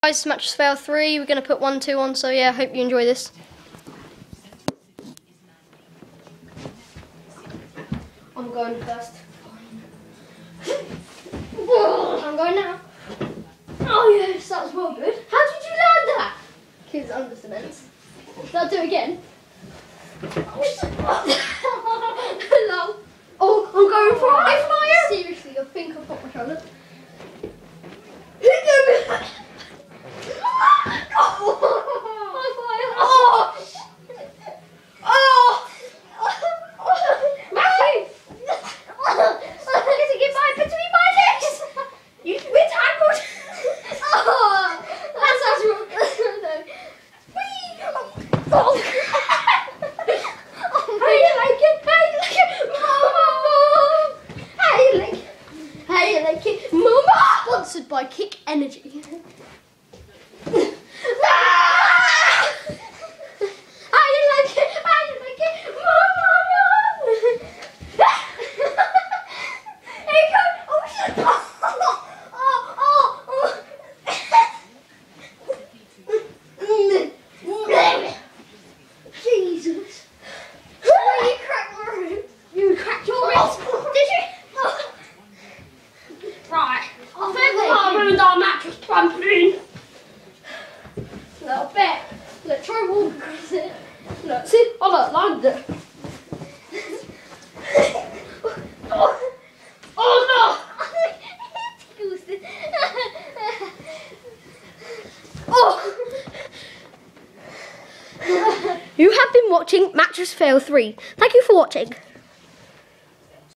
Guys, Mattress Fail 3, we're going to put 1, 2 on, so yeah, hope you enjoy this. I'm going first. I'm going now. Oh yes, that was well good. How did you land that? Because under cement. Shall I do it again? Hello. Oh, I'm going for a high flyer. Seriously, I think I've got my shoulder. Sponsored by Kick Energy. How you like it? How you like it? Here you go. Oh shit. Jesus. You cracked my ribs. You cracked your ribs. Did you? Right. I think I ruined our mattress trampoline. Little bit. Look, try walking across it. Look, see? Oh look, landed it. Oh no! Oh! You have been watching Mattress Fail 3. Thank you for watching.